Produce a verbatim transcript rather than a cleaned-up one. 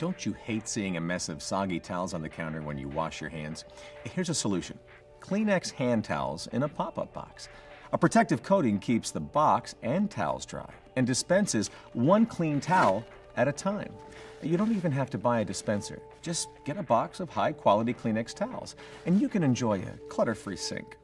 Don't you hate seeing a mess of soggy towels on the counter when you wash your hands? Here's a solution. KLEENEX hand towels in a pop-up box. A protective coating keeps the box and towels dry and dispenses one clean towel at a time. You don't even have to buy a dispenser. Just get a box of high-quality KLEENEX towels, and you can enjoy a clutter-free sink.